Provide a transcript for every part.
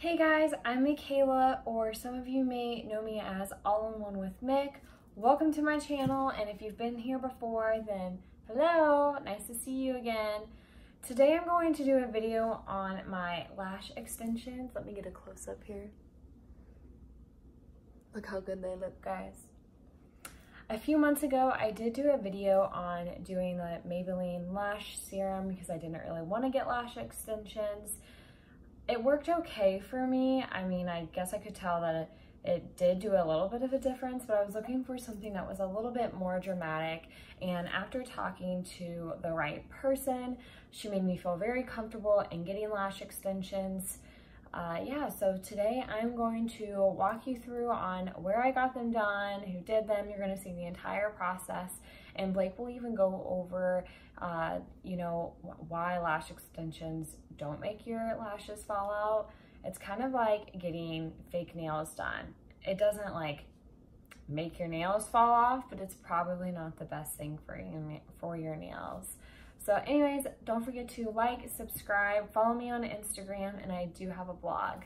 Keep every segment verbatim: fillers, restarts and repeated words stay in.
Hey guys, I'm Michaela, or some of you may know me as All in One with Mick. Welcome to my channel, and if you've been here before, then hello, nice to see you again. Today I'm going to do a video on my lash extensions. Let me get a close-up here. Look how good they look, guys. A few months ago, I did do a video on doing the Maybelline Lash Serum because I didn't really want to get lash extensions. It worked okay for me. I mean, I guess I could tell that it, it did do a little bit of a difference, but I was looking for something that was a little bit more dramatic. And after talking to the right person, she made me feel very comfortable in getting lash extensions. Uh, yeah, so today I'm going to walk you through on where I got them done, who did them. You're gonna see the entire process, and Blake will even go over, uh, you know, why lash extensions don't make your lashes fall out. It's kind of like getting fake nails done. It doesn't like make your nails fall off, but it's probably not the best thing for your, for your nails. So anyways, don't forget to like, subscribe, follow me on Instagram, and I do have a blog.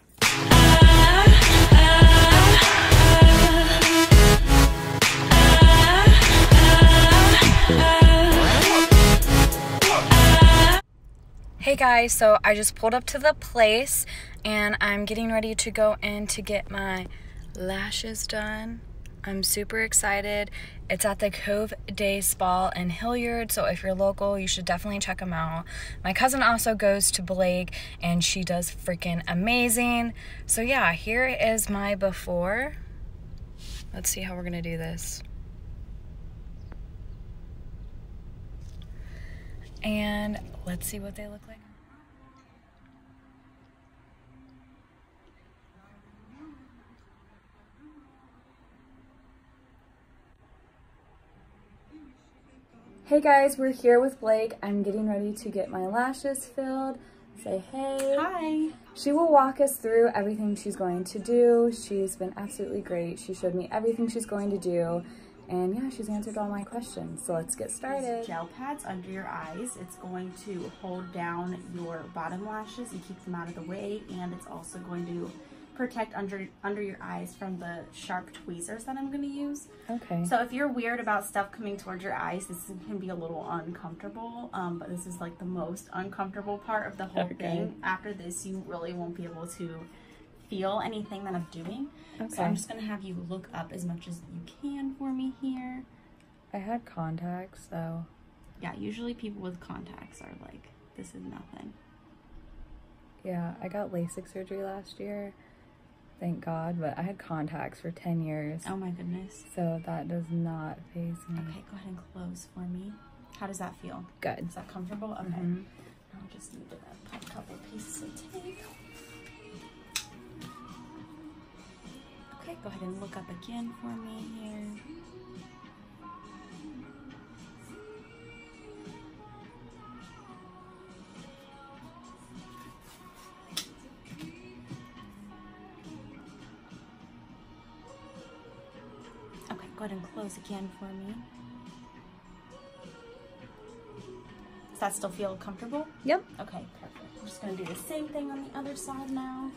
Hey guys, so I just pulled up to the place and I'm getting ready to go in to get my lashes done. I'm super excited. It's at the Cove Day Spa in Hilliard, so if you're local, you should definitely check them out. My cousin also goes to Blake, and she does freaking amazing. So yeah, here is my before. Let's see how we're gonna do this. And let's see what they look like. Hey guys, we're here with Blake. I'm getting ready to get my lashes filled. Say hey. Hi. She will walk us through everything she's going to do. She's been absolutely great. She showed me everything she's going to do. And yeah, she's answered all my questions. So let's get started. Gel pads under your eyes. It's going to hold down your bottom lashes and keep them out of the way. And it's also going to protect under under your eyes from the sharp tweezers that I'm going to use. Okay. So if you're weird about stuff coming towards your eyes, this can be a little uncomfortable. Um, but this is like the most uncomfortable part of the whole okay. thing. After this, you really won't be able to feel anything that I'm doing. Okay. So I'm just going to have you look up as much as you can for me here. I had contacts, so. Yeah, usually people with contacts are like, this is nothing. Yeah, I got LASIK surgery last year. Thank God, but I had contacts for ten years. Oh my goodness. So that does not faze me. Okay, go ahead and close for me. How does that feel? Good. Is that comfortable? Okay. Mm-hmm. I'll just need to pop a couple pieces of tape. Okay, go ahead and look up again for me here. Okay, go ahead and close again for me. Does that still feel comfortable? Yep. Okay, perfect. I'm just gonna do the same thing on the other side now.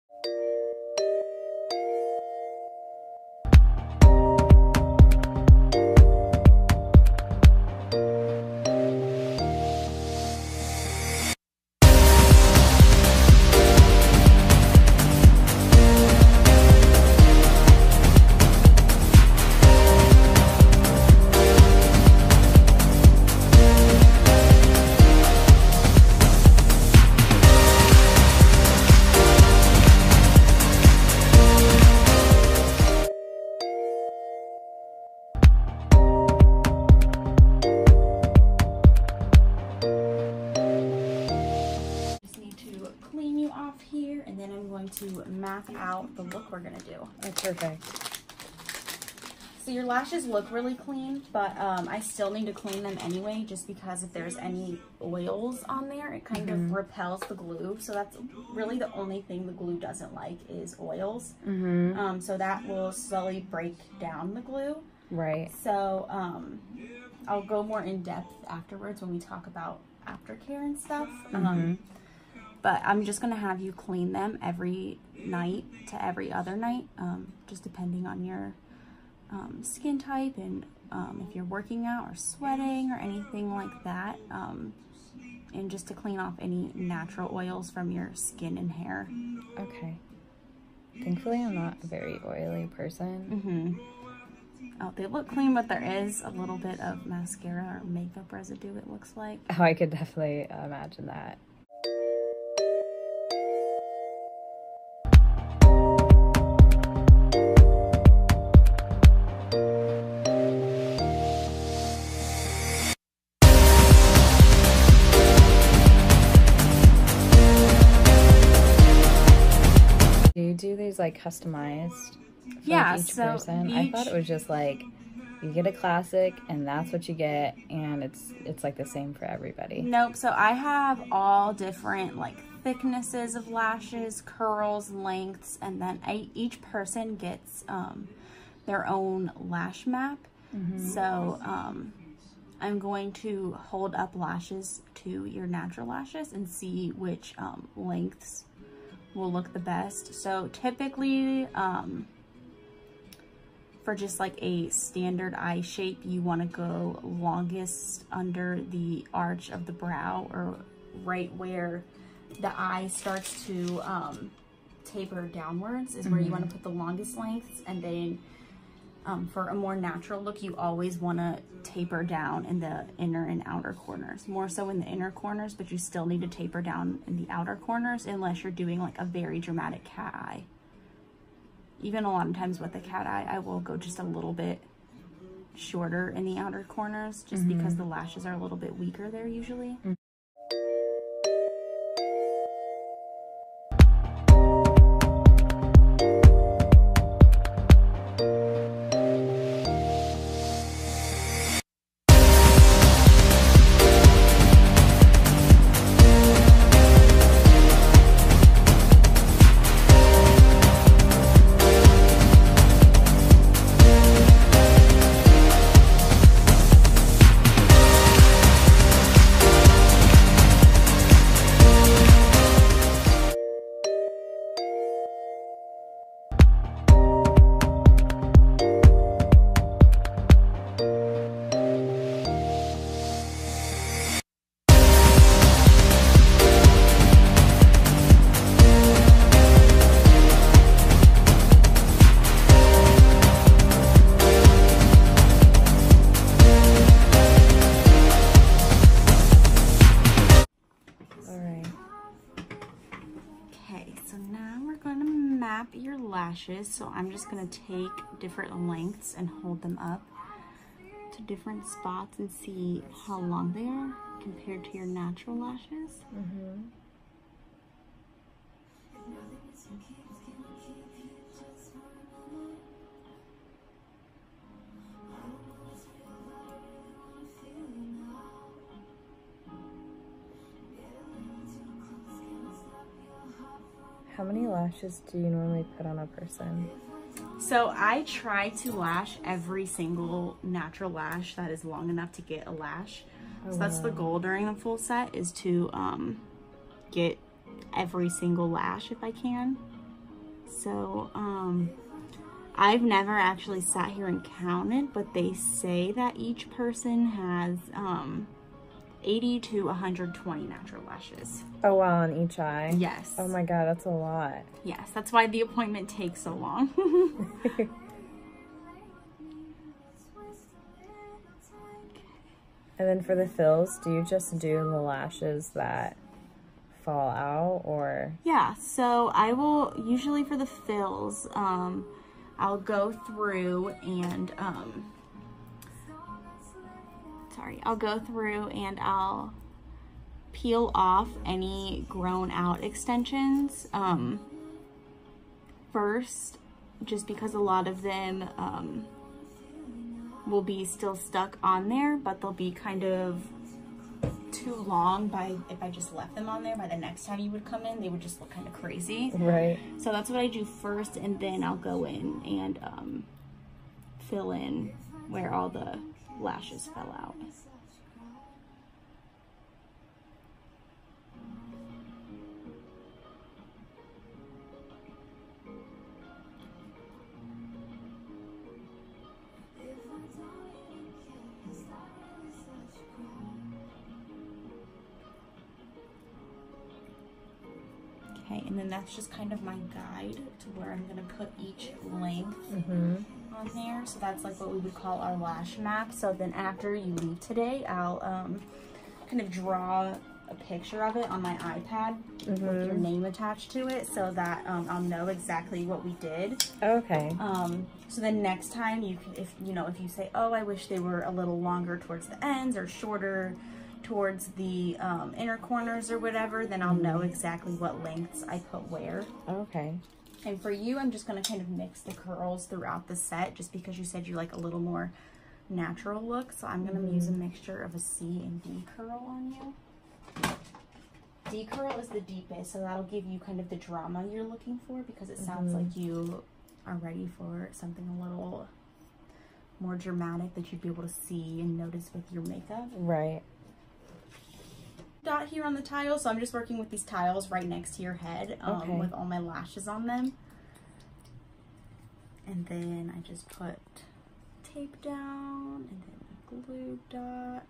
Here, and then I'm going to map out the look we're gonna do. Oh, perfect. So your lashes look really clean, but um, I still need to clean them anyway, just because if there's any oils on there, it kind mm-hmm. of repels the glue. So that's really the only thing the glue doesn't like is oils. Mm-hmm. Um, so that will slowly break down the glue. Right. So um, I'll go more in depth afterwards when we talk about aftercare and stuff. Mm-hmm. Um, but I'm just gonna have you clean them every night to every other night, um, just depending on your um, skin type and um, if you're working out or sweating or anything like that, um, and just to clean off any natural oils from your skin and hair. Okay. Thankfully, I'm not a very oily person. Mm-hmm. Oh, they look clean, but there is a little bit of mascara or makeup residue, it looks like. Oh, I could definitely imagine that. Do you do these like customized for Yeah, like, each so person? each... I thought it was just like you get a classic and that's what you get, and it's it's like the same for everybody. Nope. So I have all different like thicknesses of lashes, curls, lengths, and then I, each person gets um, their own lash map. Mm-hmm. So um, I'm going to hold up lashes to your natural lashes and see which um, lengths will look the best. So typically um, for just like a standard eye shape, you want to go longest under the arch of the brow, or right where the eye starts to um, taper downwards is where mm-hmm. you want to put the longest lengths. And then um, for a more natural look, you always want to taper down in the inner and outer corners, more so in the inner corners, but you still need to taper down in the outer corners unless you're doing like a very dramatic cat eye. Even a lot of times with the cat eye, I will go just a little bit shorter in the outer corners just mm-hmm. because the lashes are a little bit weaker there usually. Mm-hmm. Your lashes, so I'm just going to take different lengths and hold them up to different spots and see how long they are compared to your natural lashes. Mm-hmm. How many lashes do you normally put on a person? So I try to lash every single natural lash that is long enough to get a lash. Oh, so that's wow. the goal during the full set, is to um, get every single lash if I can. So um, I've never actually sat here and counted, but they say that each person has um, eighty to one hundred twenty natural lashes. Oh wow, on each eye? Yes. Oh my god, that's a lot. Yes, that's why the appointment takes so long. And then for the fills, do you just do the lashes that fall out, or? Yeah, so I will, usually for the fills, um, I'll go through and, um, sorry, I'll go through and I'll peel off any grown out extensions um, first, just because a lot of them um, will be still stuck on there, but they'll be kind of too long by if I just left them on there. By the next time you would come in, they would just look kind of crazy. Right. So that's what I do first, and then I'll go in and um, fill in where all the lashes fell out. and then that's just kind of my guide to where I'm gonna put each length Mm-hmm. on there. So that's like what we would call our lash map. So then after you leave today, I'll um, kind of draw a picture of it on my iPad Mm-hmm. with your name attached to it, so that um, I'll know exactly what we did. Okay. Um, so then next time, you can, if you know, if you say, oh, I wish they were a little longer towards the ends or shorter towards the um, inner corners or whatever, then I'll know exactly what lengths I put where. Okay. And for you, I'm just going to kind of mix the curls throughout the set, just because you said you like a little more natural look. So I'm going to mm-hmm. use a mixture of a C and D curl on you. D curl is the deepest, so that'll give you kind of the drama you're looking for, because it sounds mm-hmm. like you are ready for something a little more dramatic that you'd be able to see and notice with your makeup. Right. Dot here on the tiles, so I'm just working with these tiles right next to your head, um, okay. with all my lashes on them. And then I just put tape down and then a glue dot.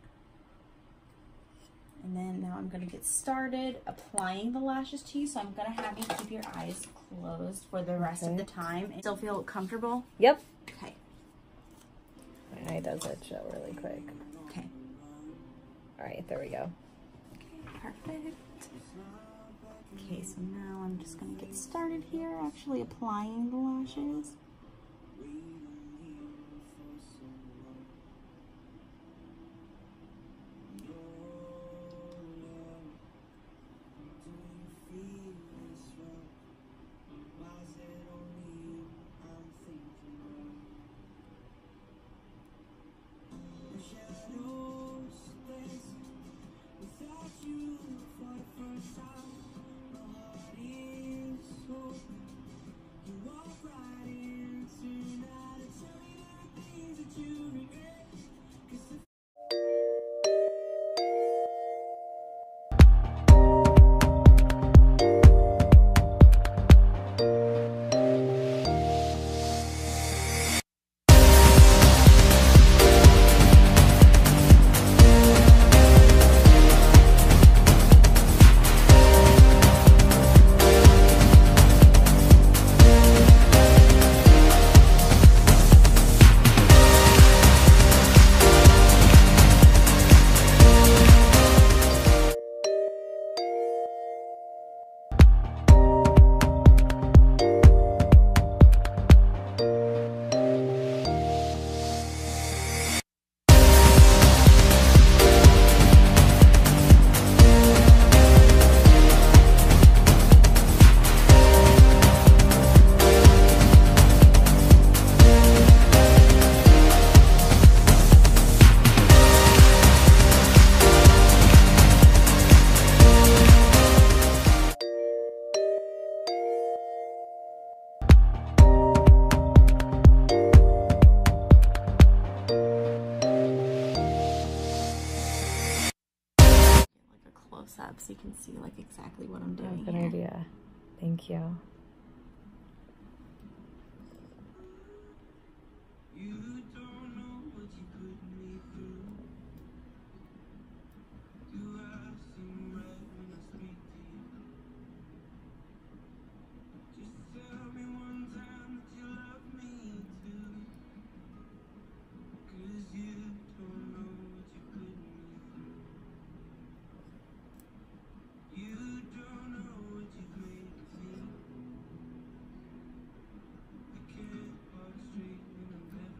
And then now I'm going to get started applying the lashes to you. So I'm going to have you keep your eyes closed for the rest okay. of the time. Still feel comfortable? Yep. Okay. My eye does it show really quick. Okay. All right, there we go. Perfect. Okay, so now I'm just going to get started here, actually applying the lashes. Up so you can see like exactly what I'm doing. Good here. idea. Thank you. You don't know what you put me through. Do I seem right when I speak to you? Just tell me one time that you love me too. 'Cause you don't know what you put me through. You don't know what you've made me. I can't walk straight when I'm never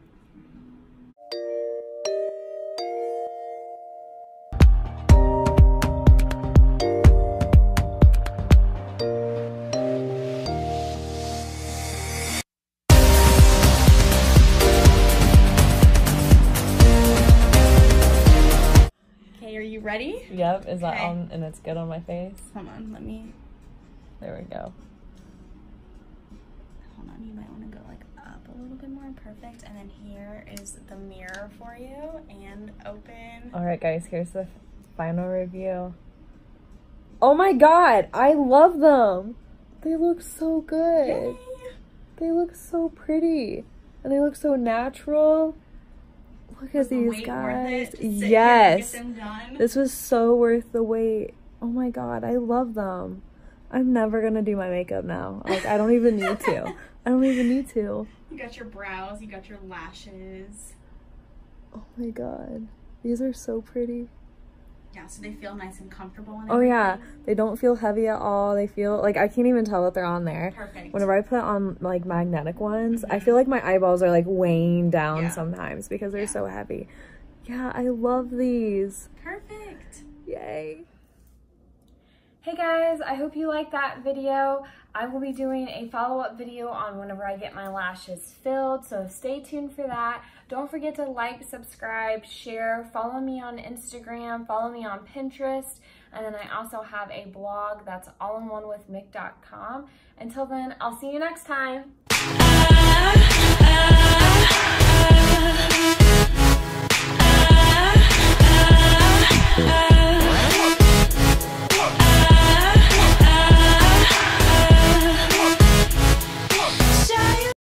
Okay, are you ready? Yep. Is that okay. on? And it's good on my face? Hold on, let me. There we go. Hold on, you might want to go like up a little bit more. Perfect. And then here is the mirror for you, and open. All right, guys. Here's the final review. Oh my God! I love them. They look so good. Yay. They look so pretty, and they look so natural. Look at these guys. Yes. Get them done? This was so worth the wait. Oh my God, I love them. I'm never gonna do my makeup now. Like, I don't even need to. I don't even need to. You got your brows, you got your lashes. Oh my god. These are so pretty. Yeah, so they feel nice and comfortable. And oh yeah, they don't feel heavy at all. They feel like I can't even tell that they're on there. Perfect. Whenever I put on like magnetic ones, mm-hmm. I feel like my eyeballs are like weighing down yeah. sometimes because they're yeah. so heavy. Yeah, I love these. Perfect. Yay. Hey guys, I hope you liked that video. I will be doing a follow-up video on whenever I get my lashes filled, so stay tuned for that. Don't forget to like, subscribe, share, follow me on Instagram, follow me on Pinterest, and then I also have a blog that's all in one with mick dot com. Until then, I'll see you next time.